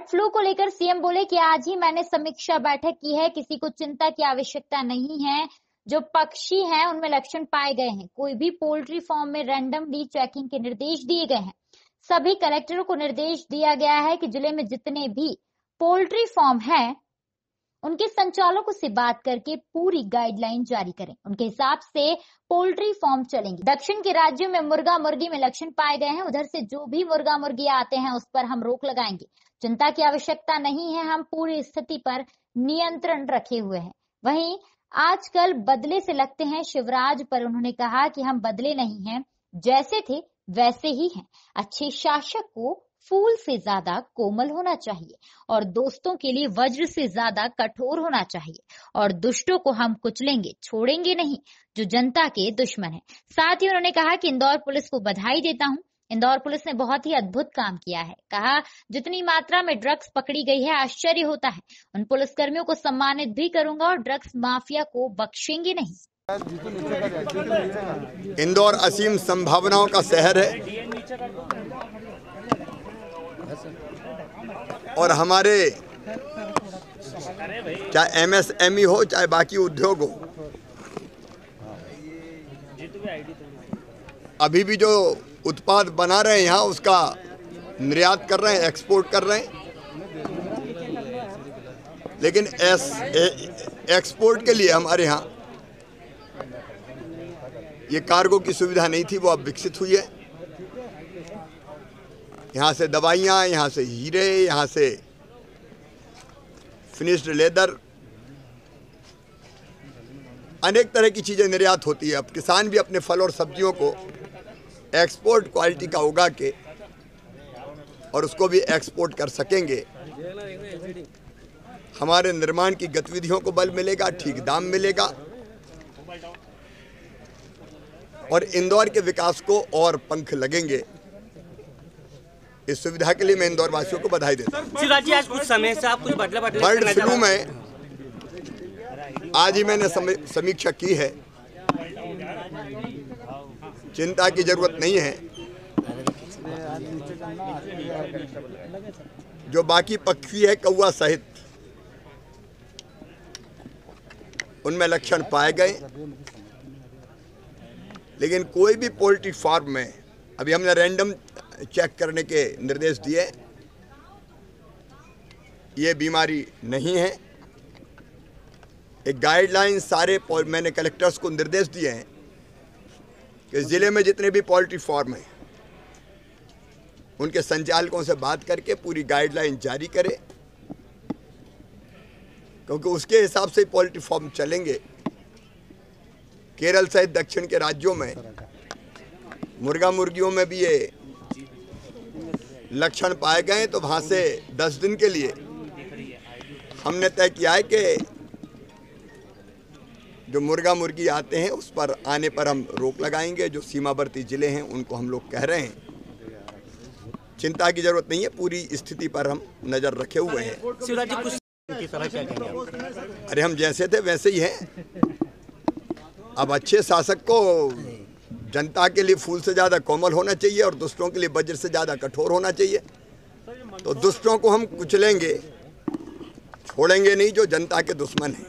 Bird flu को लेकर CM बोले कि आज ही मैंने समीक्षा बैठक की है, किसी को चिंता की आवश्यकता नहीं है। जो पक्षी हैं उनमें लक्षण पाए गए हैं। कोई भी पोल्ट्री फार्म में रैंडमली चेकिंग के निर्देश दिए गए हैं। सभी कलेक्टरों को निर्देश दिया गया है कि जिले में जितने भी पोल्ट्री फार्म हैं उनके संचालकों से बात करके पूरी गाइडलाइन जारी करें। उनके हिसाब से पोल्ट्री फार्म चलेंगे। दक्षिण के राज्यों में मुर्गा मुर्गी में लक्षण पाए गए हैं, उधर से जो भी मुर्गा मुर्गी आते हैं उस पर हम रोक लगाएंगे। चिंता की आवश्यकता नहीं है, हम पूरी स्थिति पर नियंत्रण रखे हुए हैं। वहीं आजकल बदले से लगते हैं शिवराज, पर उन्होंने कहा कि हम बदले नहीं हैं, जैसे थे वैसे ही हैं। अच्छे शासक को फूल से ज्यादा कोमल होना चाहिए और दोस्तों के लिए वज्र से ज्यादा कठोर होना चाहिए और दुष्टों को हम कुचलेंगे, छोड़ेंगे नहीं जो जनता के दुश्मन है। साथ ही उन्होंने कहा कि इंदौर पुलिस को बधाई देता हूं। इंदौर पुलिस ने बहुत ही अद्भुत काम किया है। कहा जितनी मात्रा में ड्रग्स पकड़ी गई है आश्चर्य होता है। उन पुलिसकर्मियों को सम्मानित भी करूंगा और ड्रग्स माफिया को बख्शेंगे नहीं। इंदौर असीम संभावनाओं का शहर है और हमारे चाहे एमएसएमई हो चाहे बाकी उद्योग हो, अभी भी जो उत्पाद बना रहे हैं यहाँ उसका निर्यात कर रहे हैं, एक्सपोर्ट कर रहे हैं। लेकिन एक्सपोर्ट के लिए हमारे यहाँ ये कार्गो की सुविधा नहीं थी, वो अब विकसित हुई है। यहाँ से दवाइयाँ, यहाँ से हीरे, यहाँ से फिनिश्ड लेदर, अनेक तरह की चीज़ें निर्यात होती है। अब किसान भी अपने फल और सब्जियों को एक्सपोर्ट क्वालिटी का उगा के और उसको भी एक्सपोर्ट कर सकेंगे। हमारे निर्माण की गतिविधियों को बल मिलेगा, ठीक दाम मिलेगा और इंदौर के विकास को और पंख लगेंगे। इस सुविधा के लिए मैं इंदौर वासियों को बधाई देता हूँ। शिवराज जी, आज कुछ समय से आप कुछ बर्ड फ्लू में आज ही मैंने समीक्षा की है। चिंता की जरूरत नहीं है। जो बाकी पक्षी है कौवा सहित उनमें लक्षण पाए गए, लेकिन कोई भी पोल्ट्री फार्म में अभी हमने रैंडम चेक करने के निर्देश दिए। ये बीमारी नहीं है। एक गाइडलाइन सारे मैंने कलेक्टर्स को निर्देश दिए हैं कि जिले में जितने भी पोल्ट्री फार्म हैं उनके संचालकों से बात करके पूरी गाइडलाइन जारी करें, क्योंकि उसके हिसाब से पोल्ट्री फार्म चलेंगे। केरल सहित दक्षिण के राज्यों में मुर्गा मुर्गियों में भी ये लक्षण पाए गए, तो वहाँ से 10 दिन के लिए हमने तय किया है कि जो मुर्गा मुर्गी आते हैं उस पर आने पर हम रोक लगाएंगे। जो सीमावर्ती जिले हैं उनको हम लोग कह रहे हैं, चिंता की जरूरत नहीं है, पूरी स्थिति पर हम नजर रखे हुए हैं। अरे हम जैसे थे वैसे ही हैं। अब अच्छे शासक को जनता के लिए फूल से ज़्यादा कोमल होना चाहिए और दुष्टों के लिए वज्र से ज़्यादा कठोर होना चाहिए। तो दुष्टों को हम कुचलेंगे, छोड़ेंगे नहीं जो जनता के दुश्मन हैं।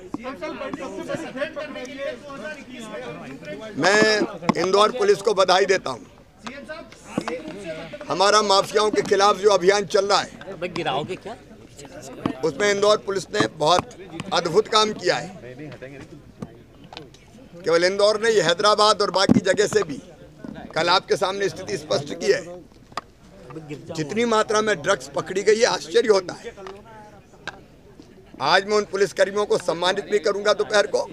मैं इंदौर पुलिस को बधाई देता हूं। हमारा माफियाओं के खिलाफ जो अभियान चल रहा है गिराओगे क्या? उसमें इंदौर पुलिस ने बहुत अद्भुत काम किया है। केवल इंदौर नहीं, हैदराबाद और बाकी जगह से भी कल आपके सामने स्थिति स्पष्ट की है। जितनी मात्रा में ड्रग्स पकड़ी गई है आश्चर्य होता है। आज मैं उन पुलिसकर्मियों को सम्मानित भी करूंगा दोपहर को,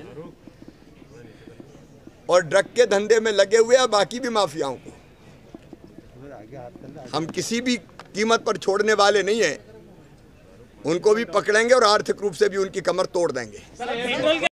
और ड्रग के धंधे में लगे हुए हैं बाकी भी माफियाओं को हम किसी भी कीमत पर छोड़ने वाले नहीं हैं। उनको भी पकड़ेंगे और आर्थिक रूप से भी उनकी कमर तोड़ देंगे।